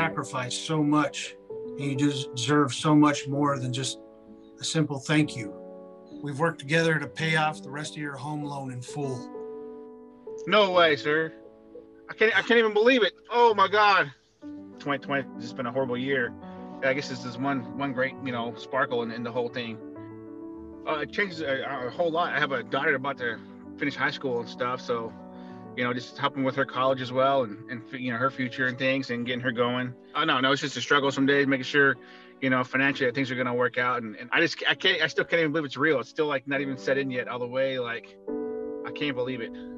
sacrificed so much, and you deserve so much more than just a simple thank you. We've worked together to pay off the rest of your home loan in full. No way, sir. I can't even believe it. Oh my God. 2020 has just been a horrible year. I guess this is one great, sparkle in the whole thing. It changes a whole lot. I have a daughter about to finish high school and stuff, so just helping with her college as well, and her future and things, and getting her going. Oh no, it's just a struggle some days, making sure financially that things are gonna work out, and I still can't even believe it's real. It's still like not even set in yet all the way. Like I can't believe it.